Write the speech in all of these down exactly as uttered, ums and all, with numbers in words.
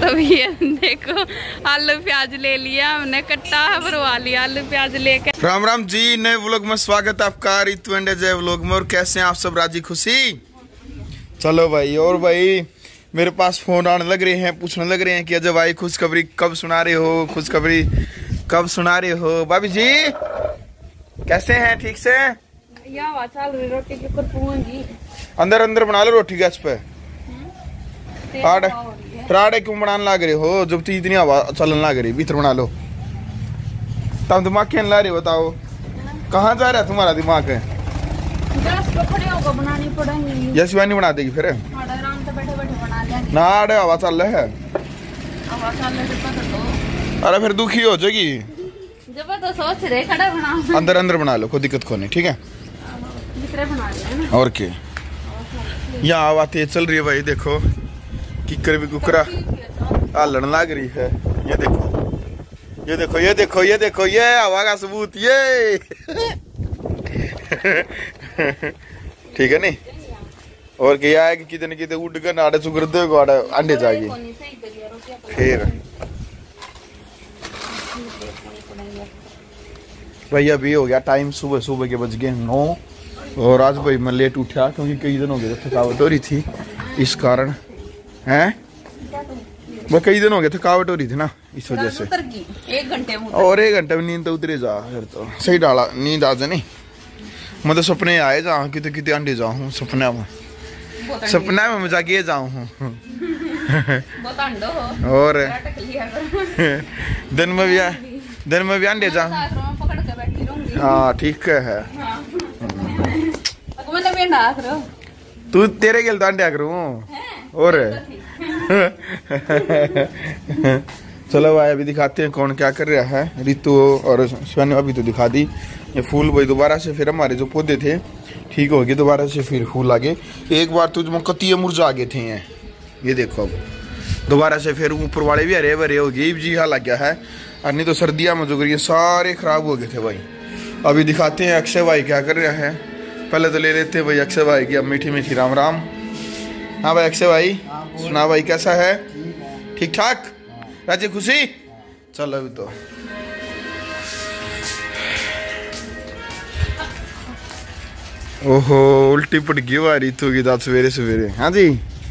तो ये देखो आलू प्याज ले लिया हमने, कट्टा भरवा लिया आलू प्याज लेके। राम राम जी, नए व्लॉग में स्वागत है आपका रितु एंड जय व्लॉग में। और कैसे हैं आप सब, राजी खुशी? चलो भाई, और भाई मेरे पास फोन आने लग रहे हैं, पूछने लग रहे हैं कि अजय भाई खुशखबरी कब सुना रहे हो, खुशखबरी कब सुना रहे हो। भाभी जी कैसे हैं, ठीक से? या चल रही रोटी की कुरपुंगी। अंदर अंदर बना लो रोटी गैस पे। पराठे पराठे क्यों बनाने लग रहे हो जब तो इतनी हवा चलने लग रही, भीतर बना लो। तुम दिमाग क्या ला रहे हो, बताओ कहाँ जा रहा है तुम्हारा दिमाग है? बनानी पड़ेगी। यस नहीं बना देगी फिर आराम से बैठे बैठे बना ले ना। अरे हवा चल रहा है, हवा चल रही। अरे फिर दुखी हो जाएगी। जब तो सोच रहे खड़ा बना, अंदर अंदर बना लो, कोई दिक्कत को नहीं, ठीक है? बना ले और क्या, यहाँ हवा तेज चल रही है भाई, देखो किकर भी कुकरा हालन लग रही है। ये देखो ये देखो ये देखो ये देखो ये हवा का सबूत ये ठीक है नहीं? और क्या है कि कितने कितने उड़ कर नाड़े सुगर दे अंडे जाएगी फिर। भाई अभी हो गया टाइम, सुबह सुबह के बज गए नौ। और आज भाई मैं लेट उठा क्योंकि कई दिन हो गए थकावट हो रही थी, इस कारण हैं वो कई दिन हो गए थकावट हो रही थी ना, इस वजह से। एक घंटे और एक घंटे में नींद तो उतरे जा, फिर तो सही डाला नींद आ जाए नहीं। मैं तो सपने आए जा कितने कितने अंडे जाऊँ सपना में, सपना में मजा किए जाऊँ और दिन में भी दिन में भी अंडे जाऊँ। हाँ ठीक है, तू तेरे के लिए अंडे करूँ और चलो भाई अभी दिखाते हैं कौन क्या कर रहा है। रितु और शिवानी अभी तो दिखा दी। ये फूल भाई दोबारा से फिर हमारे जो पौधे थे ठीक हो गए, दोबारा से फिर फूल आ गए। एक बार तुझ में कतिये मुरझा गए थे, ये देखो अब दोबारा से फिर ऊपर वाले भी हरे भरे हो गए, जी हाँ लग गया है। और नहीं तो सर्दियाँ में जो करिए सारे खराब हो गए थे भाई। अभी दिखाते हैं अक्षय भाई क्या कर रहा है। पहले तो ले लेते हैं भाई अक्षय भाई की अब मीठी मीठी राम राम। हाँ भाई अक्षय भाई सुना भाई कैसा है, ठीक ठाक, राजी खुशी? चलो अभी तो ओहो उल्टी पड़ गई वारी तो की दांत सवेरे सवेरे। हाँ जी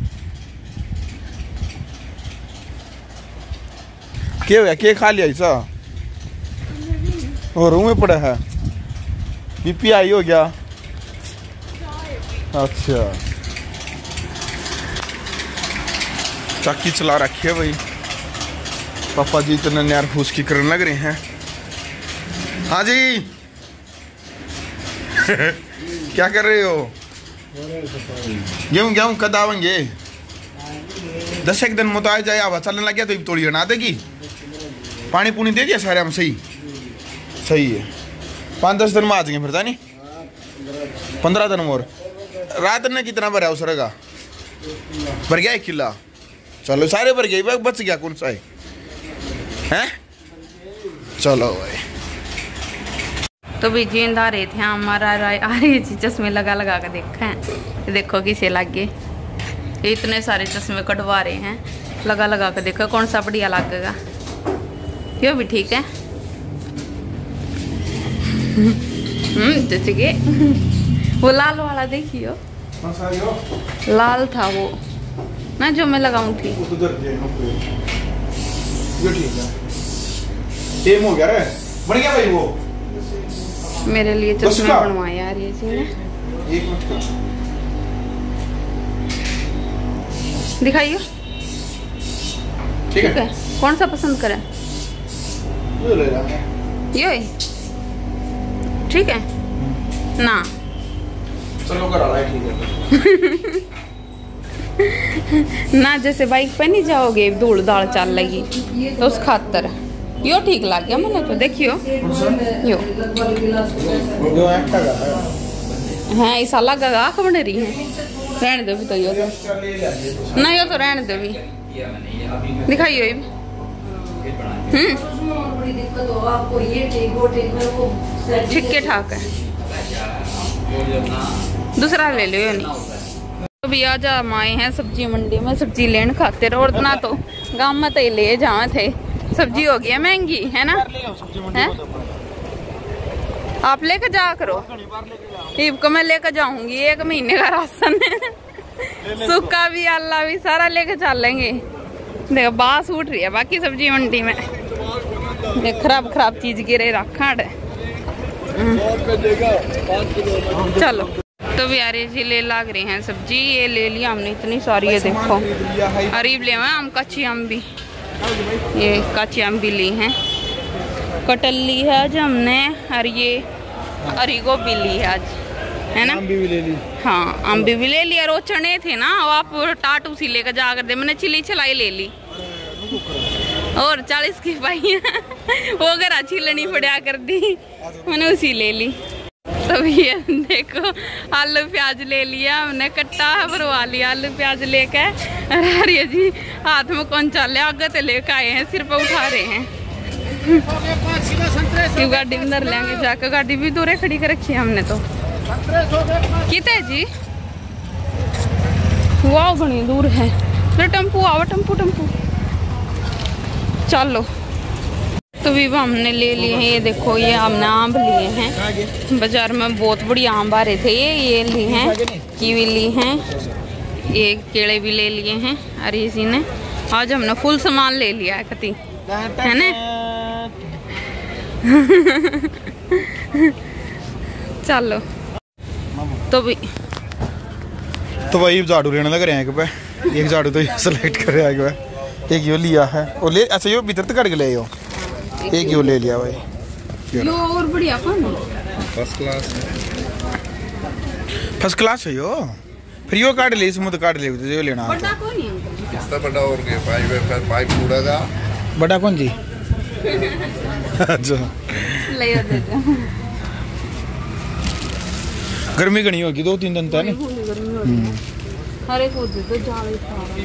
क्या हो गया, क्या खा लिया ऐसा और रूम में पड़ा है? बीपी आई हो गया? अच्छा चाकी चला रखी है भाई, पापा जी तो नन्यार फूस की करने लग रहे हैं। हाँ जी क्या कर रहे हो? गेहूँ गेहूँ कद आवेंगे? दस एक दिन में तो आ जाए, हवा चलने लग गया तो तोड़ी बना देगी। पानी पुनी दे दिया सारे हम? सही सही है, पाँच दस दिन में आ जाएंगे फिर, नहीं पंद्रह दिन में। और रात ने कितना भरा उसरेगा? भर गया एक किला? चलो सारे भर गए, बच गया कौन सा है, हैं? चलो भाई तो भी जींद आ रहे थे हमारा आ रही थी, चश्मे लगा लगा कर देखा है, देखो किसे लग गए। इतने सारे चश्मे कटवा रहे हैं, लगा लगा कर देखो कौन सा बढ़िया लगेगा। यो भी ठीक है हम्म जैसे कि वो लाल वाला देखियो, लाल था वो ना जो मैं लगाऊं थी। टेम हो गया रे, बन गया भाई वो मेरे लिए चश्मा बनवाया यार ये जी ने। एक मिनट का दिखाइयो, ठीक है? कौन सा पसंद करें? ये ले रहा है, ये ठीक है ना? चलो करा रहा है, ठीक है ना जैसे बाइक पे नहीं जाओगे धूल दाल चल लगी तो उस खातर यो ठीक लग गया मैंने तो। देखियो यो हाँ ऐसा लगा आँख बन रही है, रहने दो भी तो यो तो ना, यो तो रहने दो भी, दिखाइयो ये हम्म ठीक ठाक है। दूसरा ले लो, नहीं अभी आज हम आए हैं सब्जी मंडी में सब्जी लेने खातिर, और ना तो गांव में तो ले जाए थे, सब्जी हो गई है महंगी है ना है? आप लेकर जा करो, ईब को मैं लेकर जाऊंगी एक महीने का राशन सूखा भी अल्लाह भी सारा लेकर चल लेंगे। देखो बास उठ रही है बाकी सब्जी मंडी में, खराब खराब चीज गिरे रखा। चलो तो भी यार ये ले लाग रहे हैं सब्जी, ये ले लिया हमने इतनी सारी है। देखो अरीब ले हम कच्ची आम भी, ये कच्ची आम भी ली हैं, कटल ली है आज हमने, और ये अरीगो भी ली है आज है ना, भी ले ली। हाँ आम भी, भी ले लिया। और चने थे ना वो आप टाटू सी लेकर जाकर दे, मैंने चिली चलाई ले ली और चालीस की पाई वो घर अच्छी लनी पड़ा कर दी, मैंने उसी ले ली। तो ये देखो आलू प्याज ले लिया हमने, कट्टा भरवा लिया आलू प्याज लेकर। अरे जी हाथ में कौन चल रहा, आगे तो लेकर आए हैं, सिर पर उठा रहे हैं। गाड़ी में धर लेंगे जाकर, गाड़ी भी दूर खड़ी कर रखी है हमने तो। कितने जी वाह बड़ी दूर है, टेम्पू आओ टेम्पू टेम्पू चलो। तो भी हमने ले लिए हैं, ये देखो ये हमने आम लिए हैं बाजार में, बहुत बड़ी आम आ रहे थे ये ये लिए हैं, कीवी ली हैं, ये केले भी ले लिए हैं। और इसी ने आज हमने फुल सामान ले लिया है कति है ना चलो तो भी तो वही झाड़ू लेने लग रहे हैं, एक पे एक झाड़ू तो सेलेक्ट कर रहे हैं, एक यो लिया है और ले, अच्छा यो भीतर तक काट के ले यो, एक यो ले लिया भाई, यो और बढ़िया कौन फर्स्ट क्लास फर्स्ट क्लास है यो, फिर यो काट ले, इसमें तो काट ले जो लेना है। बड़ा कौन है इससे बड़ा और के पाइप है, पाइप पूरा का बड़ा कौन जी अच्छा ले दे दो। गर्मी घनी होगी दो तीन दिन तक नहीं, हरे को दे दो जाले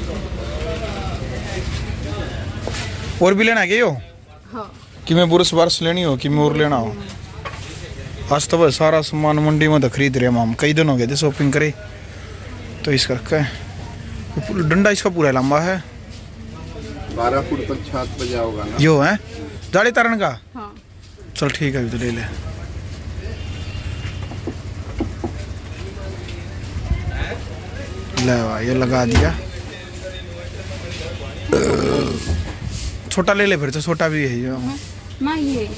और भी लेना है यो हाँ। कि मैं बुरस बारस लेनी हो कि मैं और लेना हो। आज तो बस सारा सामान मंडी में तो खरीद रहे हम, कई दिन हो गए थे शॉपिंग करे, तो इस करके डंडा इसका पूरा लंबा है, बारह फुट तक छत पे जाओगा ना यो है जाली तारण का हाँ। चल ठीक है तो ले ले। ले ये लगा दिया, छोटा ले ले फिर तो, छोटा भी है यो मां ये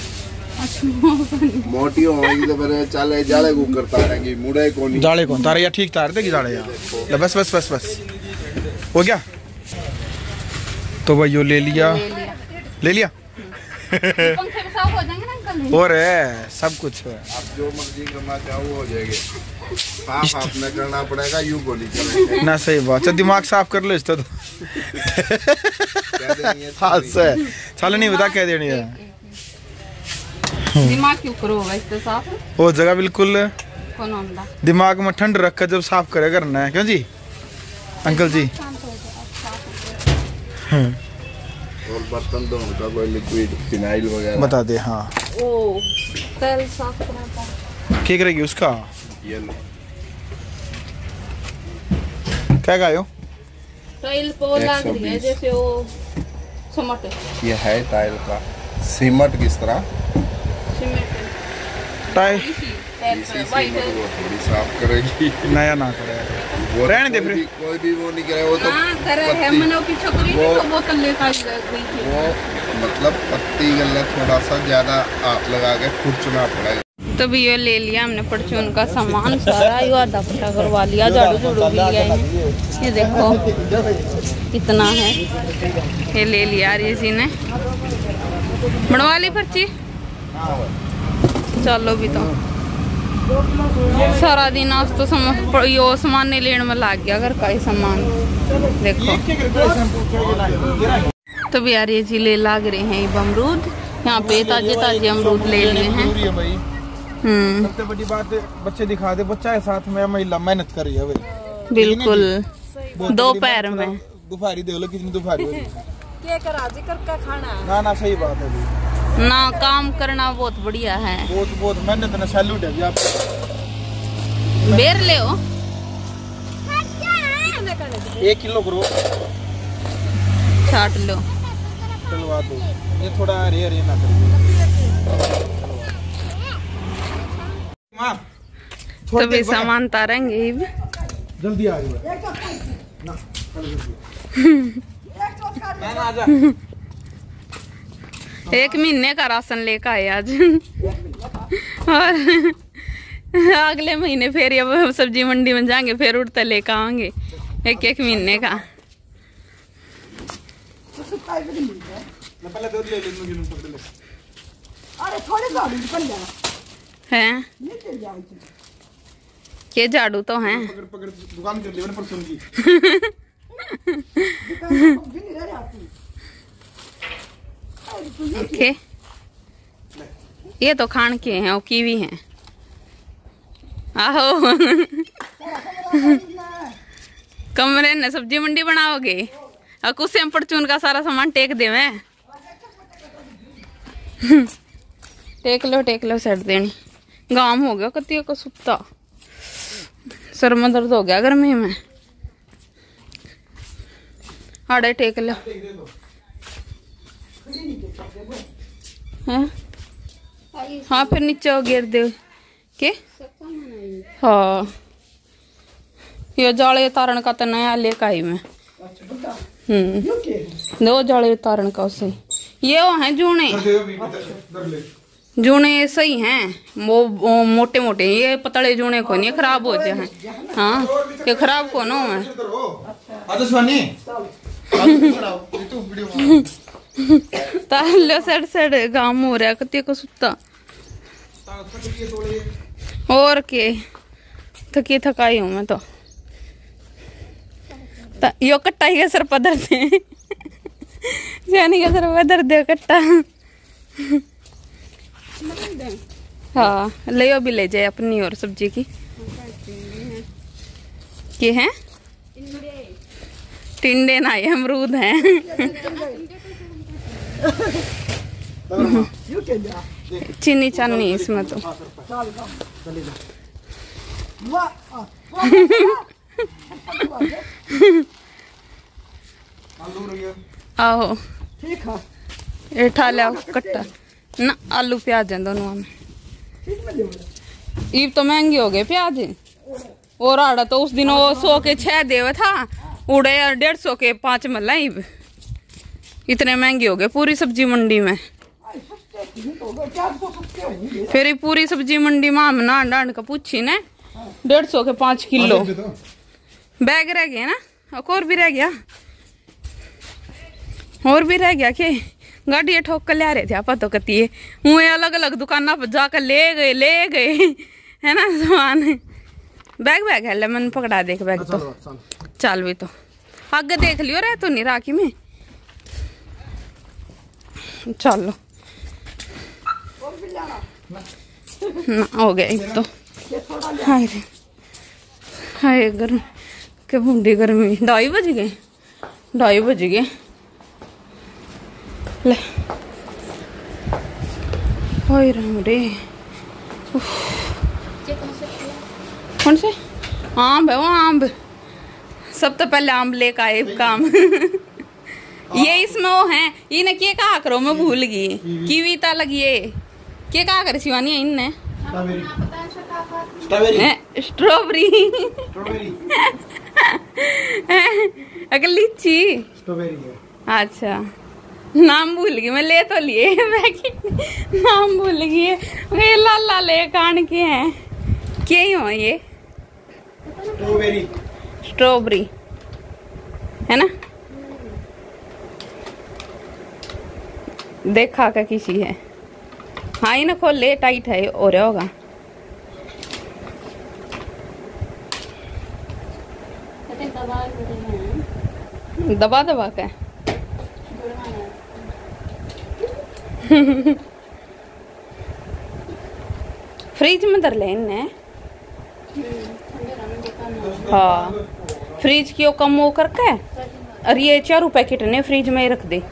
मोटी होगी तो फिर चले जाले को करता रहेंगे, मुड़े को नहीं जाले कौन तारे या ठीक तार देगी जाले यार, ले बस बस बस बस हो गया। तो भाई यो ले लिया ले लिया पंखे में साफ हो जाएंगे ना अंकल, और है सब कुछ है, आप जो मर्जी करना चाहो हो जाएगा, साफ आपने करना पड़ेगा, यूं को नहीं करेंगे ना। सही बात है, दिमाग साफ कर लो इसका तो हाथ से चल नहीं बता कह देनी है, दिमाग क्यों करोगा इससे साफ, वो जगह बिल्कुल कौन होता दिमाग में ठंड रख कर जब साफ करे करना है, क्यों जी अंकल जी। और बर्तन धोने का कोई लिक्विड फिनाइल वगैरह बता दे। हाँ ओ तेल साफ करना ठीक रहेगी उसका, ये लो क्या गायो टाइल को लग रही है जैसे वो समट, ये है टाइल का सीमेंट किस तरह सीमेंट टाइल इसी सीमेंट वो थोड़ी साफ करेगी, नया ना करे वो रहने दे कोई फिर, भी- कोई भी वो नहीं करे, वो तो हां करे है, पत्ती- मैंने पीछे करी वो- तो बोतल लेकर गई थी, वो मतलब पत्ती गलत थोड़ा सा ज्यादा आप लगा के खुरचना पड़ेगा। तो भी ये ले लिया हमने परचून का सामान सारा, यो आधा फटा करवा लिया, झाड़ू झाड़ू भी लिया, ये देखो कितना है, ये ले लिया इसी ने, बनवा ली पर्ची। चलो भी तो सारा दिन आज तो सम, यो सामान नहीं लेने में लग गया, घर का ही सामान देखो। तो भी यार ये जी ले लाग रहे हैं ये अमरूद, यहाँ पे ताजे ताजे अमरूद ले लिए हैं। हम्म सबसे बड़ी बात बच्चे दिखा दे, बच्चा है साथ में, महिला मेहनत कर रही है भाई बिल्कुल, दोपहर में दोपहरी देख लो कितनी दोपहरी हो रही है, क्या करा जी करके खाना ना ना सही बात है जी, ना काम करना बहुत बढ़िया है, बहुत बहुत मेहनत ना सैल्यूट है जी आपको। बेर ले हो एक किलो करो, छाट लो। चलवा दो, ये थोड़ा हरे हरे ना करिए। माँ तो भी सामान तारेंगे जल्दी आ रही है ना, ना आजा। एक महीने का राशन लेकर आए आज और अगले महीने फिर अब सब्जी मंडी में जाएंगे, फिर उड़ते लेकर आएंगे एक एक महीने का। हैं ये झाड़ू तो हैं। दुकान कर लिया परसों की। ओके ये तो खान के हैं, वो कीवी हैं। आहो कमरे ने सब्जी मंडी बनाओगे और कुछ परचून का सारा सामान टेक दे मैं। टेक लो टेक लो सेट देनी। गाम हो गया कतिया को सुत्ता, सर में दर्द हो गया गर्मी में। आड़े टेक लो। हाँ हाँ फिर नीचे हो गिर दे के। हाँ ये जाले उतारण का तो नया लेकर आई मैं। हम्म दो जाले उतारण का उसे ये वो हैं जूने जूने सही हैं, वो, वो मोटे मोटे, ये पतले जूने को नहीं खराब हो जाए। हाँ ये खराब को ना है। तालो सड़ सड़ गाम हो रहा कतिया को सुत्ता और के थकी थकाई हूँ मैं तो। यो कट्टा ही सर पदर दे जानी का सर पदर दे कट्टा। हाँ ले भी ले जाए अपनी और सब्जी की। ये हैं टिंडे ना ये अमरूद हैं। चीनी चानी इसमें तो। आहो ये ठा लिया कट्टा ना, आलू प्याज हैं दोनों में। ईब तो महंगी हो गई प्याज और आड़ा तो उस दिन वो सौ के छह देवे था, उड़े डेढ़ सौ के पांच मल्ला। ईब इतने महंगे हो गए पूरी सब्जी मंडी में। फिर पूरी सब्जी मंडी में हम नान डांड का पूछी ने डेढ़ सौ के पांच किलो बैग रह गए ना, और भी रह गया और भी रह गया के गाड़ी ठोक कर ले आ रहे थे। आप तो कती है मुँह अलग अलग दुकाना पर जाकर ले गए ले गए है ना सामान। बैग बैग है ले मन पकड़ा देख बैग तो चल भी तो आगे देख लियो रहे तो नहीं राखी में। चलो ना हो गया एक तो। हाय रे हाय गर्म के बूढ़ी गर्मी। ढाई बज गए ढाई बज गए ले। हाय राम रे कौन से आम है वो आम सब तो पहले आम लेकर आए काम। ये इसमें वो है इन्हें क्या कहा करो मैं भूल गई कीवी ता लगी है क्या कहा करे शिवानी है इनने स्ट्रॉबेरी अगर लीची अच्छा नाम भूल गई मैं ले तो लिए नाम भूल गई ये लाला ले कान के हैं क्या ही हो ये स्ट्रॉबेरी स्ट्रॉबेरी है ना। देखा का किसी है हाँ ही ना खोल ले टाइट है हो रहा होगा। दबा दबा के फ्रिज में धर ले इन्ने। हाँ फ्रिज की कम वो करके और ये चारों पैकेट ने फ्रिज में ही रख दे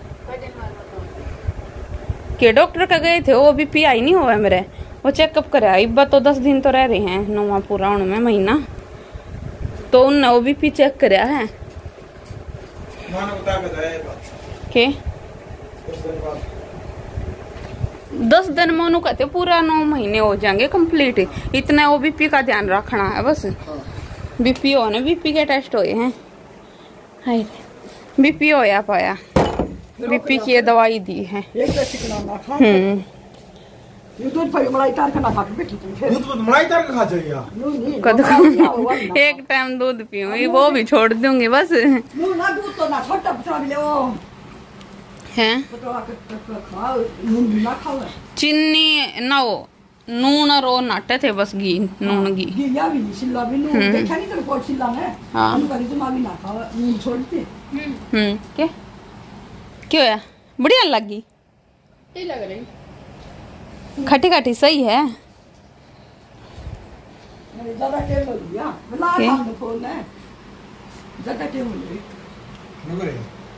के। डॉक्टर का गए थे वो भी पी आई नहीं हुआ मेरे, वो चेकअप कराया इब्बा तो दस दिन तो रह रहे हैं नौवा पूरा होने में महीना तो उनने वो भी पी चेक कराया है के दस दिन में उन्होंने कहते पूरा नौ महीने हो जाएंगे कंप्लीट। इतना वो बीपी का ध्यान रखना है बस। बीपी हो ने बीपी के टेस्ट हुए हैं। हाय बीपी होया पाया, बीपी की ये दवाई दी है। हम्म दूध पर मलाई तार खाना खा के बैठी थी। फिर दूध मलाई तार खा जाइए कद एक टाइम दूध पीऊंगी, वो भी छोड़ दूंगी बस। नू ना दूध तो ना छोटा पतला भी ले ओ हैं पतला के खाओ, नून भी ना खाओ। चीनी ना हो, नून और वो नाटे थे बस घी नून घी। गिया भी सिल्ला भी नून देखा नहीं तेरे को सिल्ला है। हाँ। हम करी तो भी ना खाओ, नून छोड़ते। हम्म क्या क्यों है बढ़िया लगी? ये लग रही खटी खटी सही है। ज्यादा टेम हो गया बला काम में फोन है ज्यादा टेम हो गई।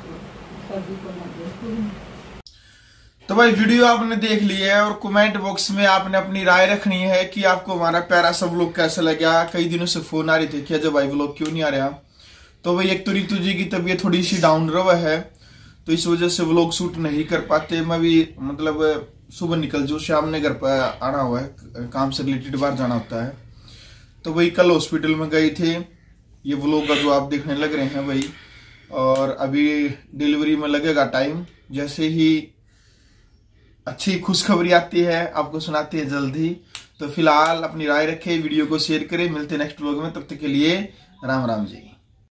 तो भाई वीडियो आपने देख ली है और कमेंट बॉक्स में आपने अपनी राय रखनी है कि आपको हमारा प्यारा सा व्लॉग कैसा लगा। कई दिनों से फोन आ रही थी कि अजय भाई व्लॉग क्यों नहीं आ रहा। तो भाई एक तो रितु जी की तबीयत थोड़ी सी डाउन रहा है, तो इस वजह से व्लॉग शूट नहीं कर पाते। मैं भी मतलब सुबह निकल जो शाम ने घर पर आना हुआ है, काम से रिलेटेड बाहर जाना होता है। तो भाई कल हॉस्पिटल में गए थे, ये व्लॉग का जो आप देखने लग रहे हैं भाई। और अभी डिलीवरी में लगेगा टाइम, जैसे ही अच्छी खुशखबरी आती है आपको सुनाते हैं जल्द ही। तो फिलहाल अपनी राय रखें, वीडियो को शेयर करें, मिलते हैं नेक्स्ट व्लॉग में। तब तक के लिए राम राम जी।